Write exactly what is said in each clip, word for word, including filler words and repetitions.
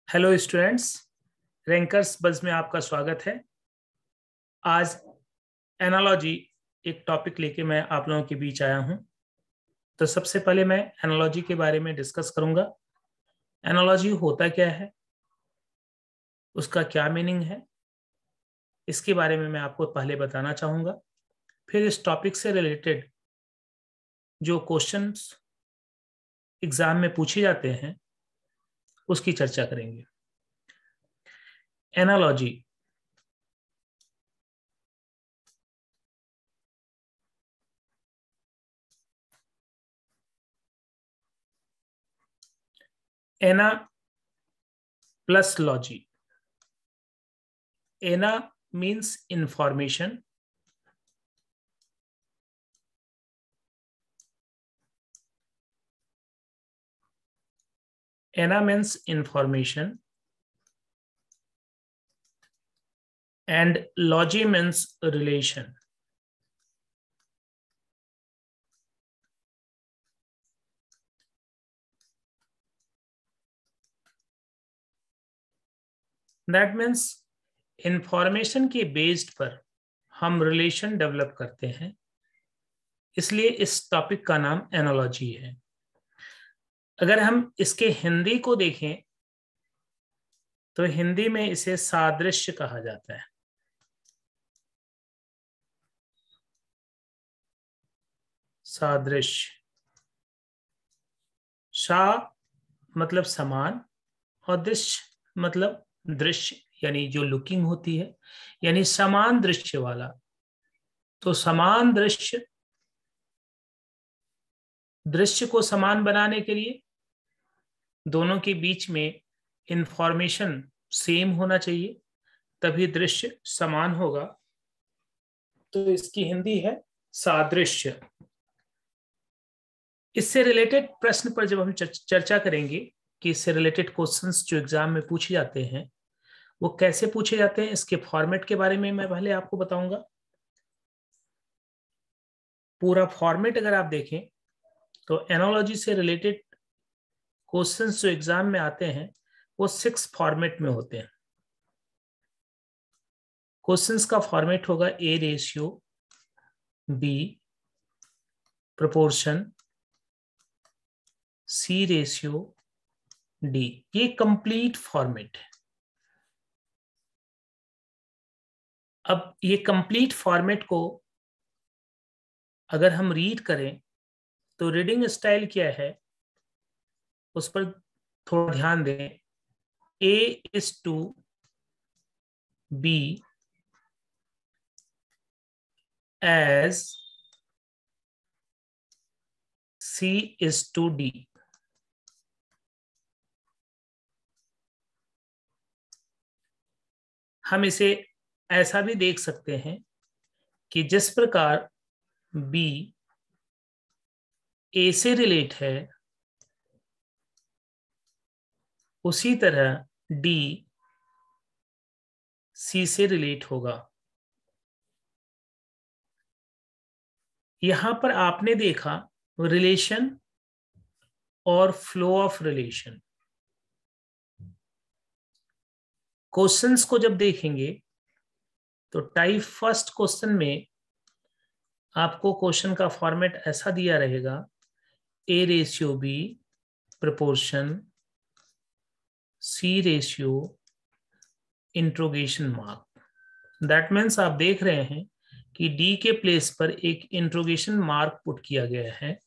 Hello students, rankers buzz में आपका स्वागत है। आज एनालॉजी एक टॉपिक लेके मैं आप लोगों के बीच आया हूं। तो सबसे पहले मैं एनालॉजी के बारे में डिस्कस करूंगा। एनालॉजी होता क्या है, उसका क्या मीनिंग है, इसके बारे में मैं आपको पहले बताना चाहूंगा। फिर इस टॉपिक से रिलेटेड जो क्वेश्चंस एग्जाम में पूछे जाते हैं उसकी चर्चा करेंगे। Analogy ana plus logy. Ana means information, ana means information and logy means relation. That means information के बेस्ड पर हम रिलेशन डेवलप करते हैं, इसलिए इस टॉपिक का नाम एनालॉजी है। अगर हम इसके हिंदी को देखें तो हिंदी में इसे सादृश्य कहा जाता है। सादृश्य, सा मतलब समान और दृश्य मतलब दृश्य, यानी जो लुकिंग होती है, यानी समान दृश्य वाला। तो समान दृश्य, दृश्य को समान बनाने के लिए दोनों के बीच में इंफॉर्मेशन सेम होना चाहिए, तभी दृश्य समान होगा। तो इसकी हिंदी है सादृश्य। इससे रिलेटेड प्रश्न पर जब हम चर्चा करेंगे कि इससे रिलेटेड क्वेश्चंस जो एग्जाम में पूछे जाते हैं वो कैसे पूछे जाते हैं, इसके फॉर्मेट के बारे में मैं पहले आपको बताऊंगा। पूरा फॉर्मेट अगर आप देखें तो एनालॉजी से रिलेटेड क्वेश्चंस जो एग्जाम में आते हैं वो सिक्स फॉर्मेट में होते हैं। क्वेश्चंस का फॉर्मेट होगा A ratio, B proportion, C ratio, D. ये कंप्लीट फॉर्मेट है। अब ये कंप्लीट फॉर्मेट को अगर हम रीड करें तो रीडिंग स्टाइल क्या है उस पर थोड़ा ध्यान दें। A is to B as C is to D. हम इसे ऐसा भी देख सकते हैं कि जिस प्रकार बी ए से रिलेट है उसी तरह डी सी से रिलेट होगा। यहां पर आपने देखा रिलेशन और फ्लो ऑफ रिलेशन। क्वेश्चंस को जब देखेंगे तो टाइप फर्स्ट क्वेश्चन में आपको क्वेश्चन का फॉर्मेट ऐसा दिया रहेगा, A ratio B proportion C ratio interrogation mark. That means आप देख रहे हैं कि डी के प्लेस पर एक इंट्रोगेशन मार्क पुट किया गया है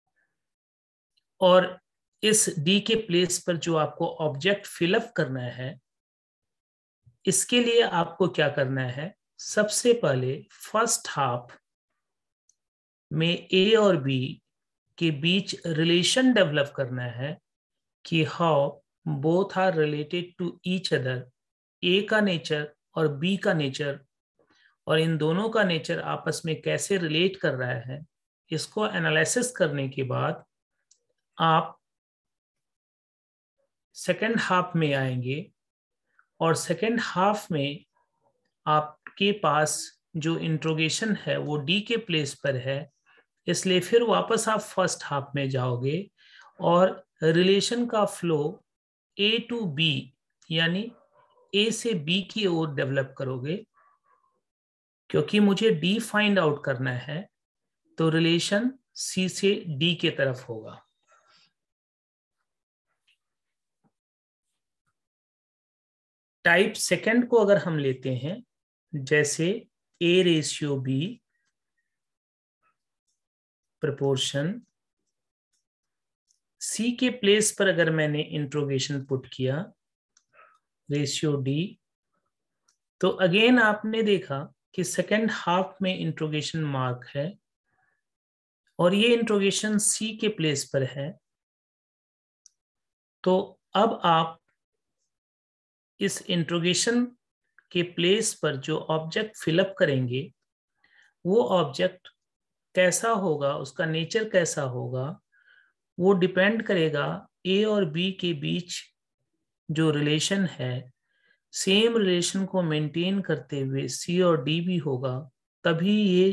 और इस डी के प्लेस पर जो आपको ऑब्जेक्ट फिलअप करना है इसके लिए आपको क्या करना है, सबसे पहले फर्स्ट हाफ में ए और बी के बीच रिलेशन डेवलप करना है कि how both are related to each other. A का नेचर और बी का नेचर और इन दोनों का नेचर आपस में कैसे रिलेट कर रहा है, इसको एनालिसिस करने के बाद आप सेकेंड हाफ में आएंगे और सेकेंड हाफ में आपके पास जो इंट्रोगेशन है वो डी के प्लेस पर है, इसलिए फिर वापस आप फर्स्ट हाफ में जाओगे और रिलेशन का फ्लो ए टू बी यानी ए से बी की ओर डेवलप करोगे, क्योंकि मुझे डी फाइंड आउट करना है, तो रिलेशन सी से डी के तरफ होगा। टाइप सेकंड को अगर हम लेते हैं, जैसे A ratio B proportion C के प्लेस पर अगर मैंने इंट्रोगेशन पुट किया रेशियो डी, तो अगेन आपने देखा कि सेकंड हाफ में इंट्रोगेशन मार्क है और ये इंट्रोगेशन सी के प्लेस पर है। तो अब आप इस इंट्रोगेशन के प्लेस पर जो ऑब्जेक्ट फिलअप करेंगे वो ऑब्जेक्ट कैसा होगा, उसका नेचर कैसा होगा, वो डिपेंड करेगा ए और बी के बीच जो रिलेशन है, सेम रिलेशन को मेंटेन करते हुए सी और डी भी होगा, तभी ये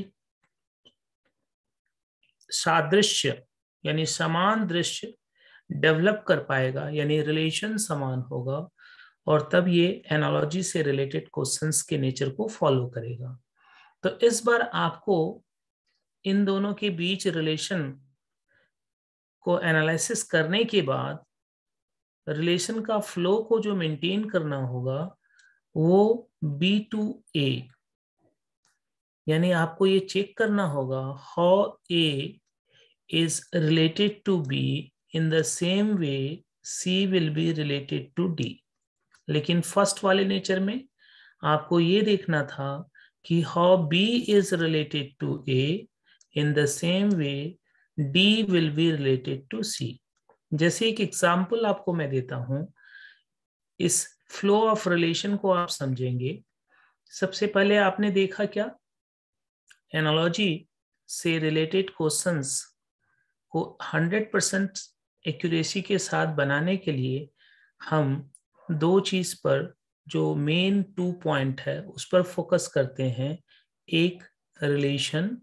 सादृश्य यानी समान दृश्य डेवलप कर पाएगा, यानी रिलेशन समान होगा, और तब ये एनालॉजी से रिलेटेड क्वेश्चंस के नेचर को फॉलो करेगा। तो इस बार आपको इन दोनों के बीच रिलेशन को एनालिसिस करने के बाद रिलेशन का फ्लो को जो मेंटेन करना होगा वो बी टू ए, यानी आपको ये चेक करना होगा how A is related to B in the same way C will be related to D. लेकिन फर्स्ट वाले नेचर में आपको ये देखना था कि how B is related to A in the same way D will be related to C. जैसे एक एग्जाम्पल आपको मैं देता हूं, इस फ्लो ऑफ रिलेशन को आप समझेंगे। सबसे पहले आपने देखा क्या, एनालॉजी से रिलेटेड क्वेश्चंस को हंड्रेड परसेंट एक्यूरेसी के साथ बनाने के लिए हम दो चीज पर जो मेन टू पॉइंट है उस पर फोकस करते हैं। एक रिलेशन,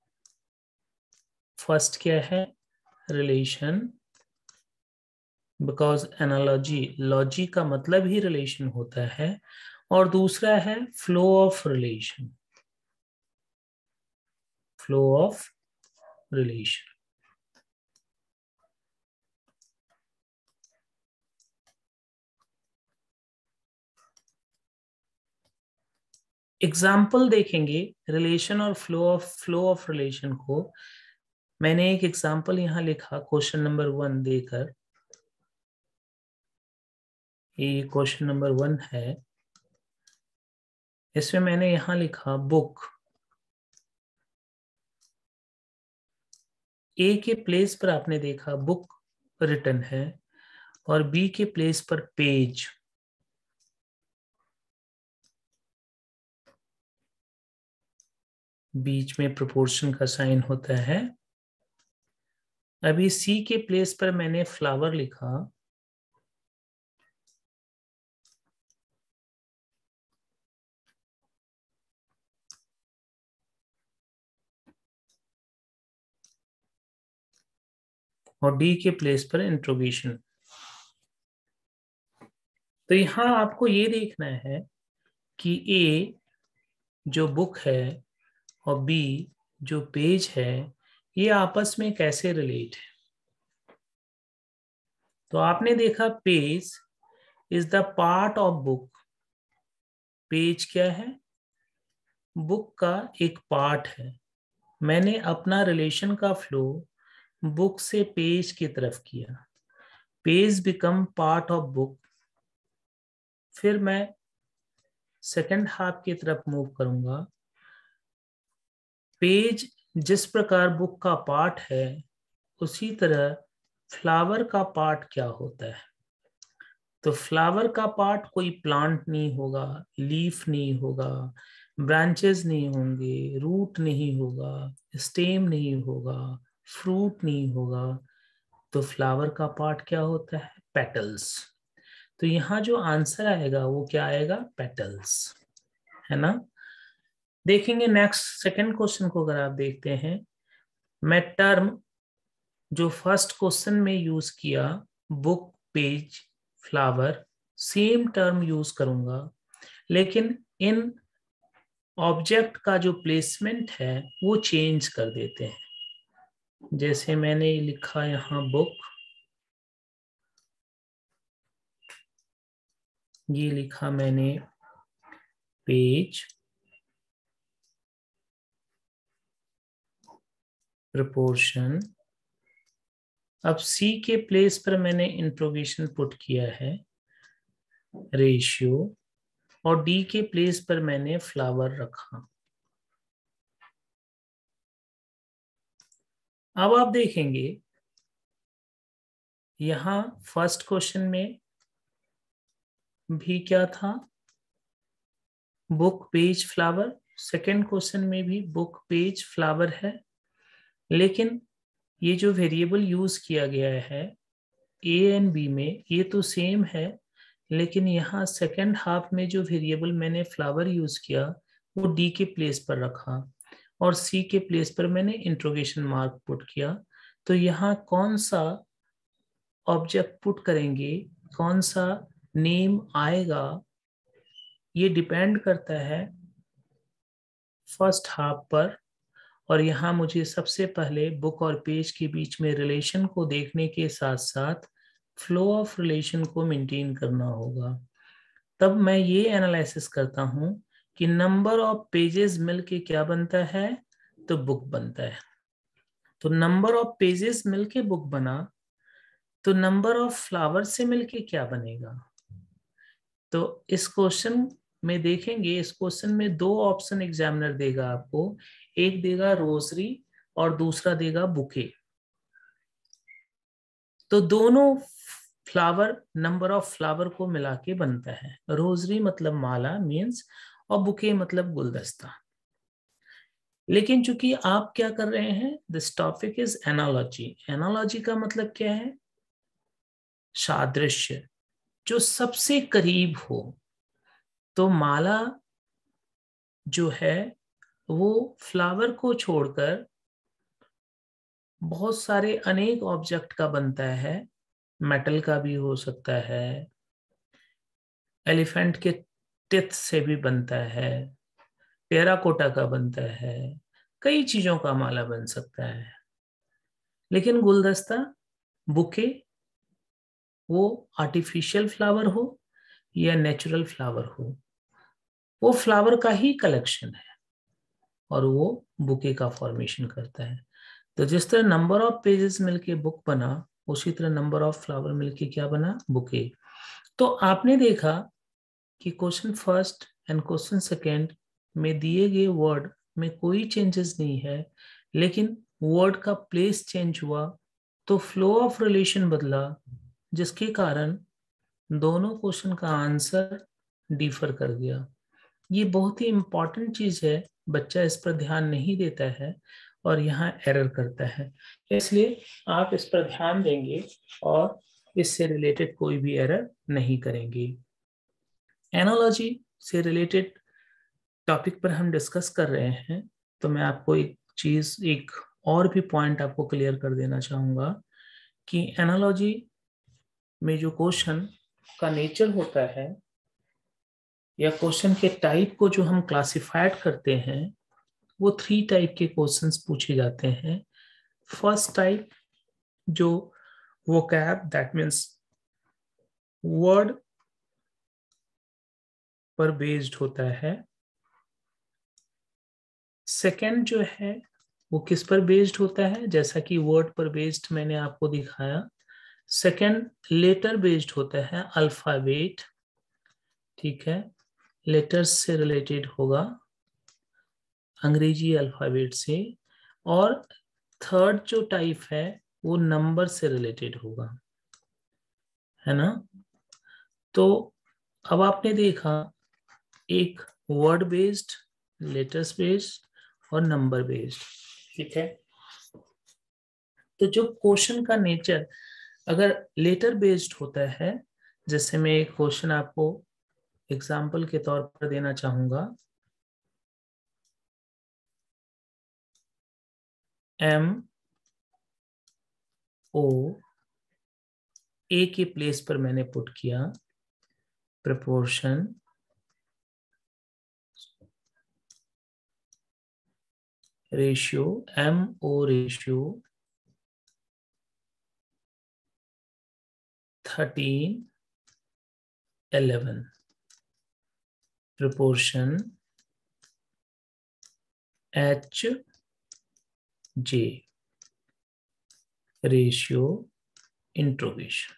फर्स्ट क्या है रिलेशन, बिकॉज एनालॉजी लॉजी का मतलब ही रिलेशन होता है, और दूसरा है flow of relation, flow of relation. Example देखेंगे रिलेशन और flow of flow of relation को। मैंने एक एग्जाम्पल यहां लिखा क्वेश्चन नंबर वन देकर, ये क्वेश्चन नंबर वन है, इसमें मैंने यहां लिखा बुक। ए के प्लेस पर आपने देखा बुक रिटन है और बी के प्लेस पर पेज। बीच में प्रोपोर्शन का साइन होता है। अभी सी के प्लेस पर मैंने फ्लावर लिखा, और डी के प्लेस पर इंट्रोगेशन। तो यहां आपको ये देखना है कि ए जो बुक है और बी जो पेज है ये आपस में कैसे रिलेट है। तो आपने देखा page is the part of book. Page क्या है, बुक का एक पार्ट है। मैंने अपना रिलेशन का फ्लो बुक से पेज की तरफ किया, page become part of book. फिर मैं सेकंड हाफ की तरफ मूव करूंगा। पेज जिस प्रकार बुक का पार्ट है उसी तरह फ्लावर का पार्ट क्या होता है। तो फ्लावर का पार्ट कोई प्लांट नहीं होगा, लीफ नहीं होगा, ब्रांचेस नहीं होंगे, रूट नहीं होगा, स्टेम नहीं होगा, फ्रूट नहीं होगा। तो फ्लावर का पार्ट क्या होता है, पेटल्स। तो यहाँ जो आंसर आएगा वो क्या आएगा, पेटल्स, है ना। देखेंगे नेक्स्ट सेकंड क्वेश्चन को अगर आप देखते हैं, मैं टर्म जो फर्स्ट क्वेश्चन में यूज किया book page flower same term use करूंगा, लेकिन इन ऑब्जेक्ट का जो प्लेसमेंट है वो चेंज कर देते हैं। जैसे मैंने लिखा यहाँ बुक, ये लिखा मैंने पेज, प्रपोर्शन। अब सी के प्लेस पर मैंने इंट्रोगेशन पुट किया है, रेशियो, और डी के प्लेस पर मैंने फ्लावर रखा। अब आप देखेंगे यहां फर्स्ट क्वेश्चन में भी क्या था, book page flower. Second question में भी बुक पेज फ्लावर है, लेकिन ये जो वेरिएबल यूज किया गया है ए एंड बी में ये तो सेम है, लेकिन यहाँ सेकंड हाफ में जो वेरिएबल मैंने फ्लावर यूज किया वो डी के प्लेस पर रखा और सी के प्लेस पर मैंने इंट्रोगेशन मार्क पुट किया। तो यहाँ कौन सा ऑब्जेक्ट पुट करेंगे, कौन सा नेम आएगा, ये डिपेंड करता है फर्स्ट हाफ पर। और यहाँ मुझे सबसे पहले बुक और पेज के बीच में रिलेशन को देखने के साथ साथ फ्लो ऑफ रिलेशन को मेंटेन करना होगा। तब मैं ये एनालिसिस करता हूं कि नंबर ऑफ पेजेस मिलके क्या बनता है, तो बुक बनता है। तो नंबर ऑफ पेजेस मिलके बुक बना, तो नंबर ऑफ फ्लावर से मिलके क्या बनेगा। तो इस क्वेश्चन में देखेंगे, इस क्वेश्चन में दो ऑप्शन एग्जामिनर देगा आपको, एक देगा रोजरी और दूसरा देगा बुके। तो दोनों फ्लावर नंबर ऑफ फ्लावर को मिला के बनता है। रोजरी मतलब माला मीन्स, और बुके मतलब गुलदस्ता। लेकिन चूंकि आप क्या कर रहे हैं, this topic is analogy. Analogy का मतलब क्या है, सादृश्य, जो सबसे करीब हो। तो माला जो है वो फ्लावर को छोड़कर बहुत सारे अनेक ऑब्जेक्ट का बनता है। मेटल का भी हो सकता है, एलिफेंट के टिथ से भी बनता है, टेराकोटा का बनता है, कई चीजों का माला बन सकता है। लेकिन गुलदस्ता, बुके, वो आर्टिफिशियल फ्लावर हो या नेचुरल फ्लावर हो, वो फ्लावर का ही कलेक्शन है और वो बुके का फॉर्मेशन करता है। तो जिस तरह नंबर ऑफ पेजेस मिलके बुक बना, उसी तरह नंबर ऑफ फ्लावर मिलके क्या बना, बुके। तो आपने देखा कि question first and question second में दिए गए वर्ड में कोई चेंजेस नहीं है, लेकिन वर्ड का प्लेस चेंज हुआ तो फ्लो ऑफ रिलेशन बदला, जिसके कारण दोनों क्वेश्चन का आंसर डिफर कर गया। ये बहुत ही इंपॉर्टेंट चीज है, बच्चा इस पर ध्यान नहीं देता है और यहाँ एरर करता है। इसलिए आप इस पर ध्यान देंगे और इससे रिलेटेड कोई भी एरर नहीं करेंगे। एनालॉजी से रिलेटेड टॉपिक पर हम डिस्कस कर रहे हैं, तो मैं आपको एक चीज, एक और भी पॉइंट आपको क्लियर कर देना चाहूंगा कि एनालॉजी में जो क्वेश्चन का नेचर होता है या क्वेश्चन के टाइप को जो हम क्लासिफाइड करते हैं, वो थ्री टाइप के क्वेश्चंस पूछे जाते हैं। फर्स्ट टाइप जो वोकैब, दैट मीन्स वर्ड पर बेस्ड होता है। सेकंड जो है वो किस पर बेस्ड होता है, जैसा कि वर्ड पर बेस्ड मैंने आपको दिखाया। सेकंड लेटर बेस्ड होता है, अल्फाबेट, ठीक है, लेटर्स से रिलेटेड होगा, अंग्रेजी अल्फाबेट से। और थर्ड जो टाइप है वो नंबर से रिलेटेड होगा, है ना। तो अब आपने देखा एक वर्ड बेस्ड, लेटर्स बेस्ड और नंबर बेस्ड, ठीक है। तो जो क्वेश्चन का नेचर अगर लेटर बेस्ड होता है, जैसे मैं एक क्वेश्चन आपको एग्जाम्पल के तौर पर देना चाहूंगा, एम ओ ए के प्लेस पर मैंने पुट किया, proportion ratio, M O ratio thirteen eleven, proportion H J ratio interrogation.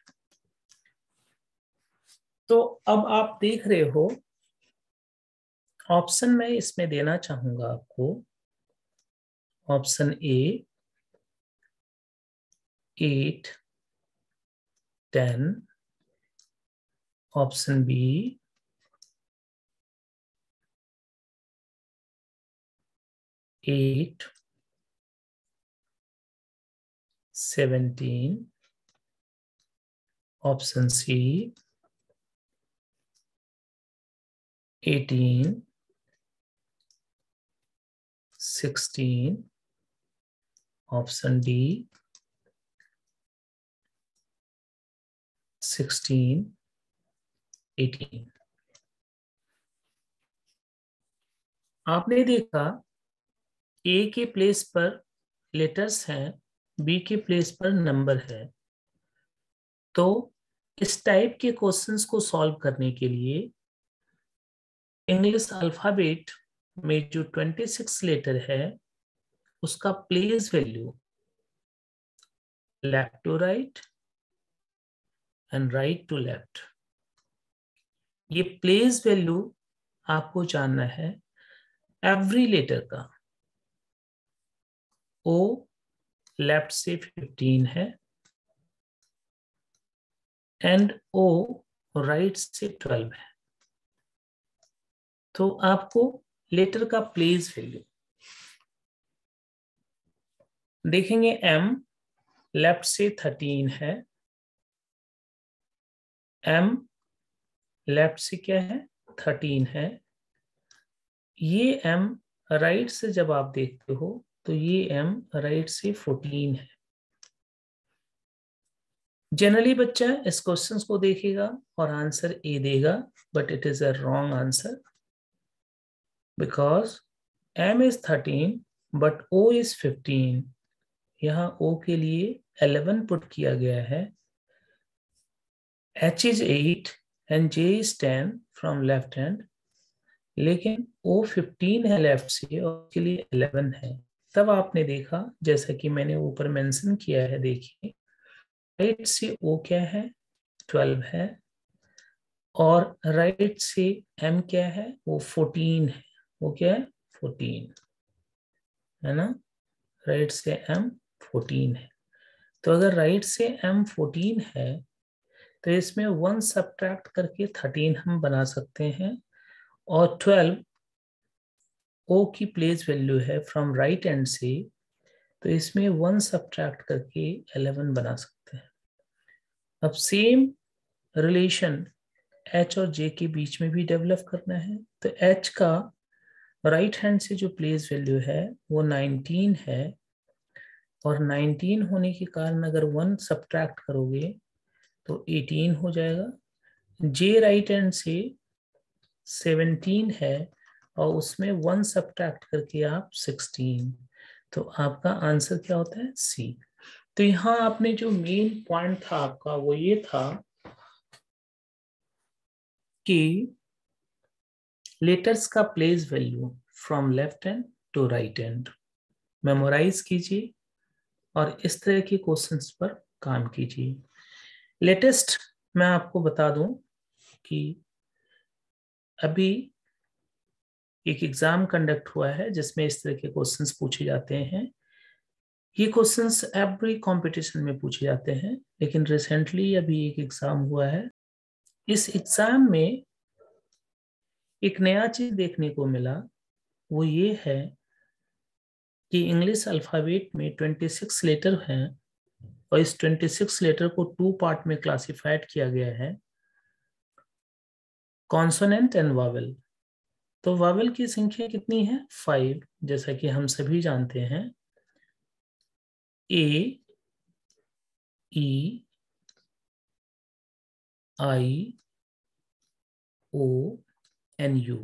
तो अब आप देख रहे हो ऑप्शन में इसमें देना चाहूंगा आपको, option A eight ten, option B eight seventeen, option C eighteen sixteen, option D sixteen eighteen. आपने देखा ए के प्लेस पर लेटर्स हैं, बी के प्लेस पर नंबर है। तो इस टाइप के क्वेश्चंस को सॉल्व करने के लिए इंग्लिश अल्फाबेट में जो छब्बीस लेटर है उसका place value left to right and right to left, ये प्लेस वैल्यू आपको जानना है एवरी लेटर का। ओ लेफ्ट से फिफ्टीन है एंड ओ राइट से ट्वेल्व है। तो आपको लेटर का प्लेस वैल्यू देखेंगे, एम लेफ्ट से थर्टीन है, एम लेफ्ट से क्या है थर्टीन है, ये एम राइट से जब आप देखते हो तो ये एम राइट से फोर्टीन है। जनरली बच्चा इस क्वेश्चन को देखेगा और आंसर ए देगा, but it is a wrong answer because M is thirteen but O is fifteen. यहाँ ओ के लिए इलेवन पुट किया गया है, H is eight and J is ten from left hand, लेकिन ओ फिफ्टीन है left से और उसके लिए इलेवन है। तब आपने देखा जैसा कि मैंने ऊपर मेंशन किया है, देखिए राइट से ओ क्या है ट्वेल्व है और राइट से एम क्या है वो फोर्टीन है। वो क्या है फोर्टीन है ना, राइट से एम फोर्टीन है। तो अगर राइट से एम फोर्टीन है तो इसमें वन सब्ट्रैक्ट करके थर्टीन हम बना सकते हैं और ट्वेल्व ओ की प्लेस वैल्यू है फ्रॉम राइट एंड से, तो इसमें वन सब्ट्रैक्ट करके इलेवन बना सकते हैं। अब सेम रिलेशन एच और जे के बीच में भी डेवलप करना है। तो एच का राइट हैंड से जो प्लेस वैल्यू है वो नाइनटीन है और नाइनटीन होने के कारण अगर वन सब्ट्रैक्ट करोगे तो एटीन हो जाएगा। जे राइट हैंड से सेवनटीन है और उसमें वन सब्ट्रैक्ट करके आप सिक्सटीन, तो आपका आंसर क्या होता है सी। तो यहाँ आपने जो मेन पॉइंट था आपका वो ये था कि लेटर्स का place value from left hand to right hand memorize कीजिए और इस तरह के क्वेश्चंस पर काम कीजिए। लेटेस्ट मैं आपको बता दूं कि अभी एक एग्जाम कंडक्ट हुआ है जिसमें इस तरह के क्वेश्चंस पूछे जाते हैं। ये क्वेश्चंस एवरी कंपटीशन में पूछे जाते हैं, लेकिन रिसेंटली अभी एक एग्जाम हुआ है। इस एग्जाम में एक नया चीज देखने को मिला, वो ये है कि इंग्लिश अल्फाबेट में छब्बीस लेटर हैं और इस छब्बीस लेटर को टू पार्ट में क्लासिफाइड किया गया है, कॉन्सोनेंट एंड वावेल। तो वावेल की संख्या कितनी है फाइव, जैसा कि हम सभी जानते हैं। A, E, I, O N U।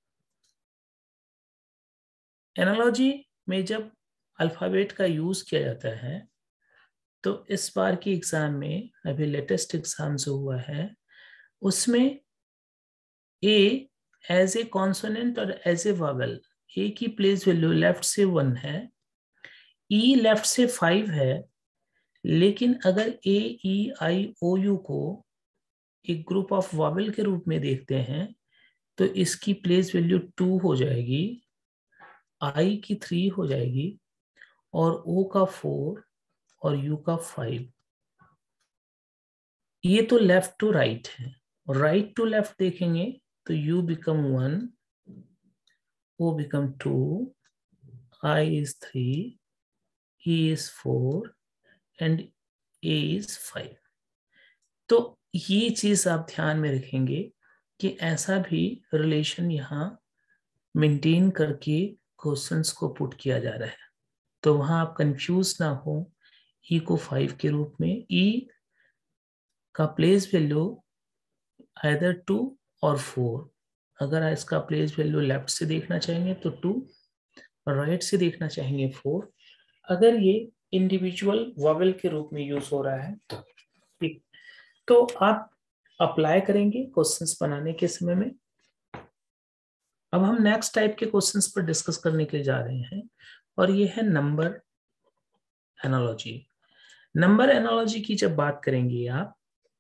Analogy में जब अल्फाबेट का यूज किया जाता है तो इस बार की एग्जाम में, अभी लेटेस्ट एग्जाम जो हुआ है उसमें ए एज ए कॉन्सोनेंट और एज ए वावेल, ए की प्लेस वैल्यू लेफ्ट से वन है, ई लेफ्ट से फाइव है, लेकिन अगर ए ई आई ओ यू को एक ग्रुप ऑफ वावेल के रूप में देखते हैं तो इसकी प्लेस वैल्यू टू हो जाएगी, आई की थ्री हो जाएगी, और ओ का फोर और यू का फाइव। ये तो लेफ्ट टू राइट है, और राइट टू लेफ्ट देखेंगे तो U become one, O become two, I is three, E is four and A is five. तो ये चीज आप ध्यान में रखेंगे कि ऐसा भी रिलेशन यहाँ मेंटेन करके क्वेश्चंस को पुट किया जा रहा है, तो वहां आप कंफ्यूज ना हो। ई को फाइव के रूप में, ई का प्लेस वैल्यू आइदर टू और फोर। अगर इसका प्लेस वैल्यू लेफ्ट से देखना चाहेंगे तो टू, और राइट से देखना चाहेंगे फोर। अगर ये इंडिविजुअल वॉवेल के रूप में यूज हो रहा है ठीक, तो आप अप्लाई करेंगे क्वेश्चंस बनाने के समय में। अब हम नेक्स्ट टाइप के क्वेश्चंस पर डिस्कस करने के लिए जा रहे हैं, और ये है नंबर एनालॉजी। नंबर एनालॉजी की जब बात करेंगे आप,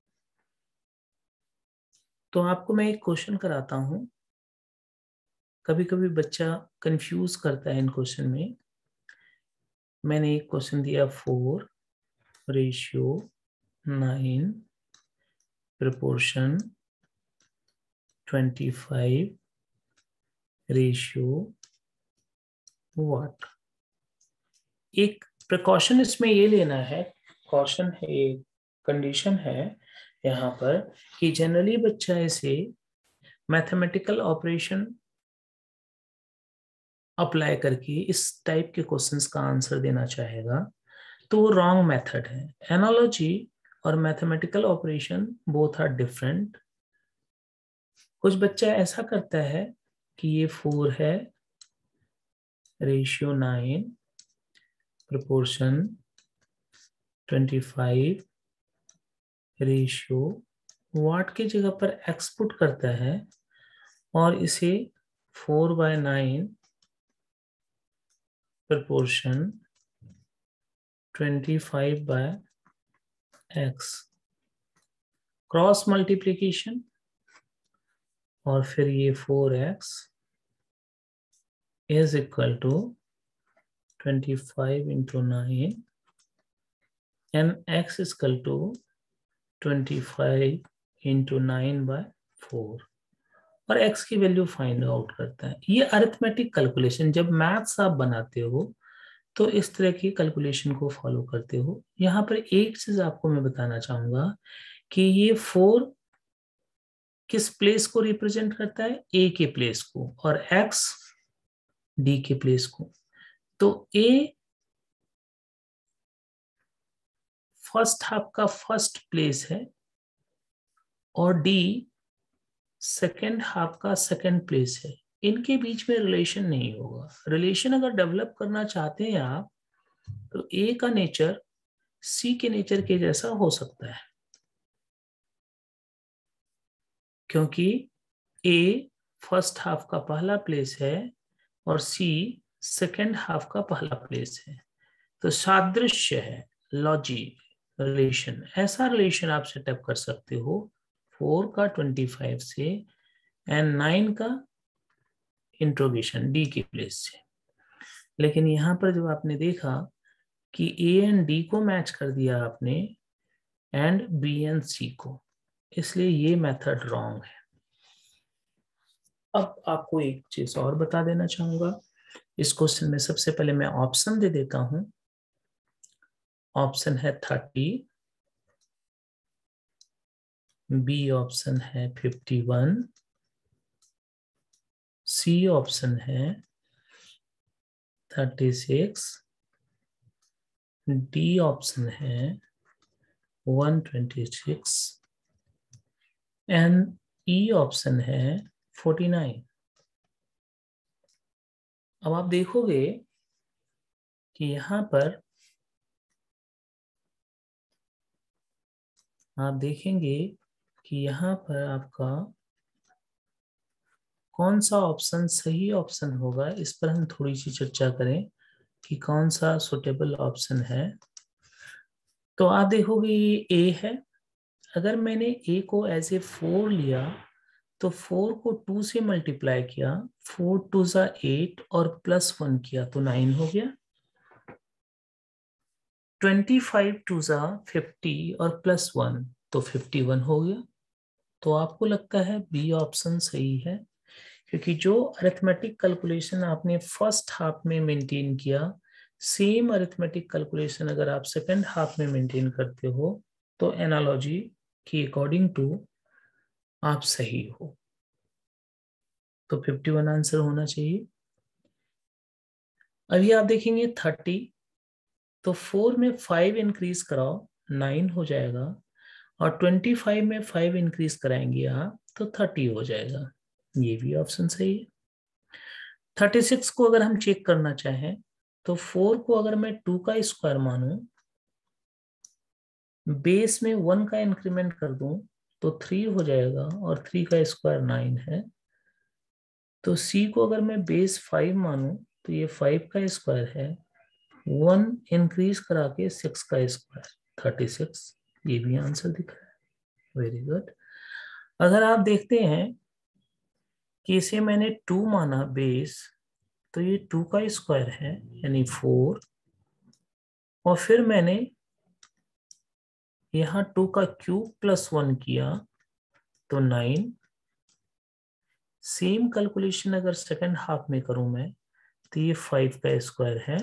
तो आपको मैं एक क्वेश्चन कराता हूं। कभी कभी बच्चा कंफ्यूज करता है इन क्वेश्चन में। मैंने एक क्वेश्चन दिया, four ratio nine proportion twenty five ratio what. एक प्रिकॉशन इसमें ये लेना है, कॉशन है, कंडीशन है यहाँ पर कि जनरली बच्चा इसे मैथमेटिकल ऑपरेशन अप्लाई करके इस टाइप के क्वेश्चंस का आंसर देना चाहेगा, तो वो रॉन्ग मेथड है। एनालॉजी और mathematical operation both are different. कुछ बच्चा ऐसा करता है कि ये फोर है ratio nine proportion twenty five ratio what के जगह पर एक्स पुट करता है, और इसे four by nine proportion twenty five by X cross multiplication, और फिर ये four X is equal to twenty five into nine and X is equal to twenty five into nine by four, और x की value find out करता है। ये arithmetic calculation, जब maths आप बनाते हो तो इस तरह की कैलकुलेशन को फॉलो करते हो। यहाँ पर एक चीज आपको मैं बताना चाहूंगा कि ये फोर किस प्लेस को रिप्रेजेंट करता है, a के प्लेस को, और x d के प्लेस को। तो a फर्स्ट हाफ का फर्स्ट प्लेस है और d सेकेंड हाफ का सेकेंड प्लेस है। इनके बीच में रिलेशन नहीं होगा। रिलेशन अगर डेवलप करना चाहते हैं आप, तो ए का नेचर सी के नेचर के जैसा हो सकता है, क्योंकि ए फर्स्ट हाफ का पहला प्लेस है और सी सेकेंड हाफ का पहला प्लेस है। तो सादृश्य है, लॉजी रिलेशन, ऐसा रिलेशन आप सेटअप कर सकते हो फोर का ट्वेंटी फाइव से एंड नाइन का इंट्रोगेशन डी के प्लेस से। लेकिन यहां पर जब आपने देखा कि ए एंड डी को मैच कर दिया आपने एंड बी एंड सी को, इसलिए ये मेथड रॉन्ग है। अब आपको एक चीज और बता देना चाहूंगा। इस क्वेश्चन में सबसे पहले मैं ऑप्शन दे देता हूं। ऑप्शन है थर्टी, बी ऑप्शन है फिफ्टी वन, सी ऑप्शन है थर्टी सिक्स, डी ऑप्शन है one twenty six and E option है फोर्टी नाइन। अब आप देखोगे कि यहां पर आप देखेंगे कि यहां पर आपका कौन सा ऑप्शन सही ऑप्शन होगा, इस पर हम थोड़ी सी चर्चा करें कि कौन सा सुटेबल ऑप्शन है। तो आप देखोगे ये ए है। अगर मैंने ए को एज ए फोर लिया तो फोर को टू से मल्टीप्लाई किया, फोर टू जा एट और प्लस वन किया तो नाइन हो गया। ट्वेंटी फाइव टू जा फिफ्टी और प्लस वन तो फिफ्टी वन हो गया। तो आपको लगता है बी ऑप्शन सही है, क्योंकि जो अरिथमेटिक कैलकुलेशन आपने फर्स्ट हाफ में मेंटेन किया, सेम अरिथमेटिक कैलकुलेशन अगर आप सेकंड हाफ में मेंटेन करते हो तो एनालॉजी के अकॉर्डिंग टू आप सही हो। तो फिफ्टी वन आंसर होना चाहिए। अभी आप देखेंगे थर्टी, तो फोर में फाइव इंक्रीज कराओ नाइन हो जाएगा, और ट्वेंटी फाइव में फाइव इंक्रीज कराएंगे आप तो थर्टी हो जाएगा। ये भी ऑप्शन सही है। थर्टी सिक्स को अगर हम चेक करना चाहें तो फोर को अगर मैं टू का स्क्वायर मानूं, बेस में वन का इंक्रीमेंट कर दूं तो थ्री हो जाएगा, और थ्री का स्क्वायर नाइन है। तो सी को अगर मैं बेस फाइव मानूं तो ये फाइव का स्क्वायर है, वन इंक्रीज करा के सिक्स का स्क्वायर थर्टी सिक्स। ये भी आंसर दिख रहा है। Very good. अगर आप देखते हैं कि इसे मैंने टू माना बेस, तो ये टू का स्क्वायर है यानी फोर, और फिर मैंने यहाँ टू का क्यूब प्लस वन किया तो नाइन। सेम कैलकुलेशन अगर सेकंड हाफ में करूं मैं तो ये फाइव का स्क्वायर है,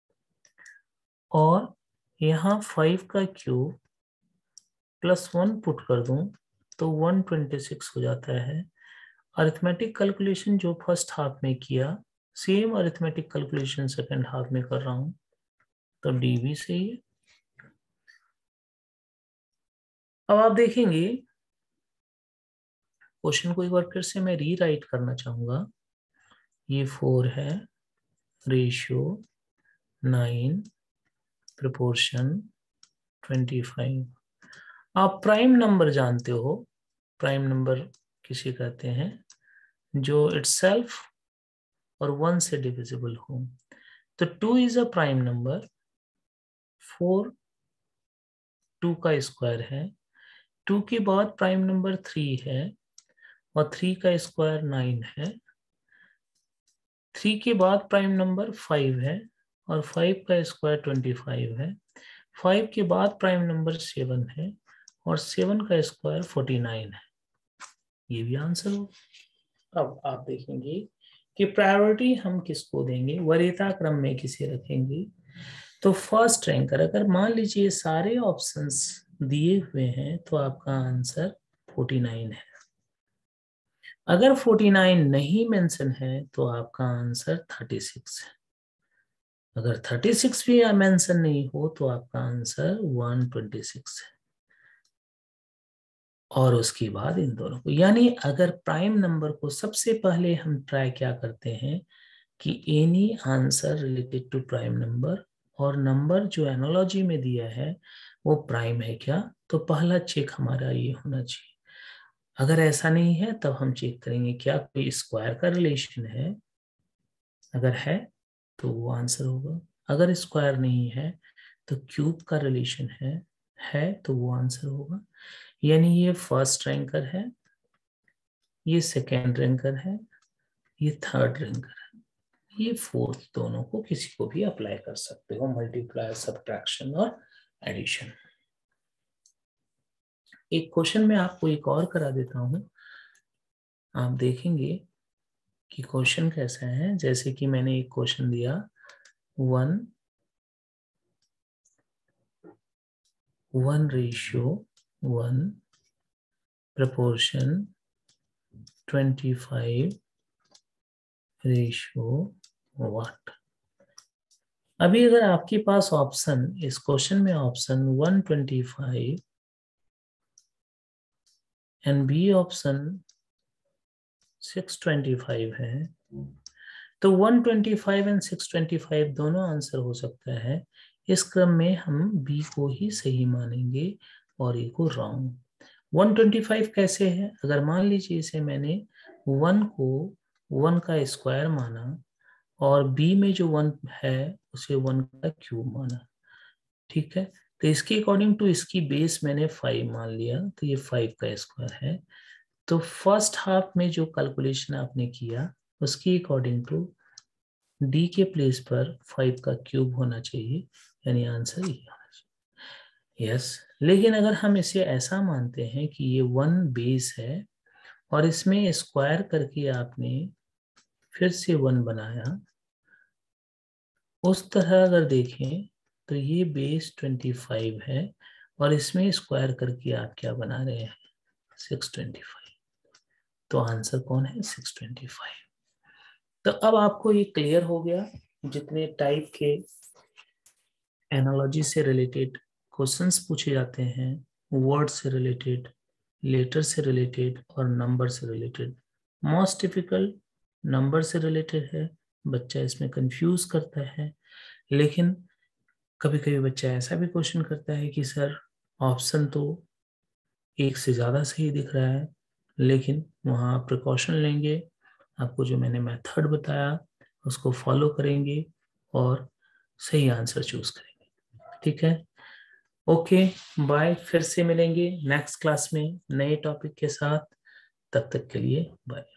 और यहाँ फाइव का क्यूब प्लस वन पुट कर दूं तो वन ट्वेंटी सिक्स हो जाता है। अरिथमेटिक कैलकुलेशन जो फर्स्ट हाफ में किया, same arithmetic calculation second half में कर रहा हूं, तो डी भी सही है। अब आप देखेंगे क्वेश्चन को एक बार फिर से मैं रीराइट करना चाहूंगा। ये फोर है, ratio nine, proportion twenty five. आप प्राइम नंबर जानते हो, प्राइम नंबर किसे कहते हैं, जो इटसेल्फ और वन से डिविजिबल हो। तो two is a prime number, four two का स्क्वायर है, टू के बाद प्राइम नंबर थ्री है, और थ्री का स्क्वायर नाइन है। थ्री के बाद प्राइम नंबर फाइव है, और फाइव का स्क्वायर ट्वेंटी फाइव है। फाइव के बाद प्राइम नंबर सेवन है, और सेवन का स्क्वायर फोर्टी नाइन है। ये भी आंसर हो। अब आप देखेंगे कि प्रायोरिटी हम किसको देंगे, वरीयता क्रम में किसे रखेंगे। तो फर्स्ट रैंकर, अगर मान लीजिए सारे ऑप्शंस दिए हुए हैं तो आपका आंसर फोर्टी नाइन है। अगर फोर्टी नाइन नहीं मेंशन है तो आपका आंसर थर्टी सिक्स है। अगर थर्टी सिक्स भी मेंशन नहीं हो तो आपका आंसर वन ट्वेंटी सिक्स है। और उसके बाद इन दोनों को, यानी अगर प्राइम नंबर को सबसे पहले हम ट्राई क्या करते हैं कि any answer related to prime number, और नंबर जो एनालॉजी में दिया है वो प्राइम है क्या, तो पहला चेक हमारा ये होना चाहिए। अगर ऐसा नहीं है तब हम चेक करेंगे क्या कोई स्क्वायर का रिलेशन है। अगर है तो वो आंसर होगा। अगर स्क्वायर नहीं है तो क्यूब का रिलेशन है है तो वो आंसर होगा। यानी ये फर्स्ट रैंकर है, ये सेकेंड रैंकर है, ये थर्ड रैंकर है, ये फोर्थ। दोनों को किसी को भी अप्लाई कर सकते हो, मल्टीप्लाई, सब्ट्रैक्शन और एडिशन। एक क्वेश्चन में आपको एक और करा देता हूं, आप देखेंगे कि क्वेश्चन कैसा है। जैसे कि मैंने एक क्वेश्चन दिया, one one ratio one proportion twenty five ratio what. अभी अगर आपके पास ऑप्शन, इस क्वेश्चन में option one twenty five and B option six twenty five है, तो one twenty five and six twenty five दोनों आंसर हो सकता है। इस क्रम में हम बी को ही सही मानेंगे और ए को रॉन्ग। वन ट्वेंटी फाइव कैसे है? अगर मान लीजिए इसे मैंने वन को वन का स्क्वायर माना और बी में जो वन है उसे वन का क्यूब माना, ठीक है, तो इसके अकॉर्डिंग टू इसकी बेस मैंने फाइव मान लिया, तो ये फाइव का स्क्वायर है। तो फर्स्ट हाफ में जो कैलकुलेशन आपने किया उसकी अकॉर्डिंग टू डी के प्लेस पर फाइव का क्यूब होना चाहिए, यानी आंसर ये होना चाहिए। यस, लेकिन अगर हम इसे ऐसा मानते हैं कि ये वन बेस है और इसमें स्क्वायर करके आपने फिर से वन बनाया, उस तरह अगर देखें तो ये बेस ट्वेंटी फाइव है और इसमें स्क्वायर करके आप क्या बना रहे हैं? Six twenty five. तो आंसर कौन है? Six twenty five. तो अब आपको ये क्लियर हो गया, जितने टाइप के एनालॉजी से रिलेटेड क्वेश्चंस पूछे जाते हैं, वर्ड से रिलेटेड, लेटर से रिलेटेड और नंबर से रिलेटेड। मोस्ट डिफिकल्ट नंबर से रिलेटेड है, बच्चा इसमें कंफ्यूज करता है। लेकिन कभी कभी बच्चा ऐसा भी क्वेश्चन करता है कि सर ऑप्शन तो एक से ज़्यादा सही दिख रहा है, लेकिन वहाँ आप प्रिकॉशन लेंगे, आपको जो मैंने मेथड बताया उसको फॉलो करेंगे और सही आंसर चूज करेंगे। ठीक है, ओके बाय, फिर से मिलेंगे नेक्स्ट क्लास में नए टॉपिक के साथ। तब तक के लिए बाय।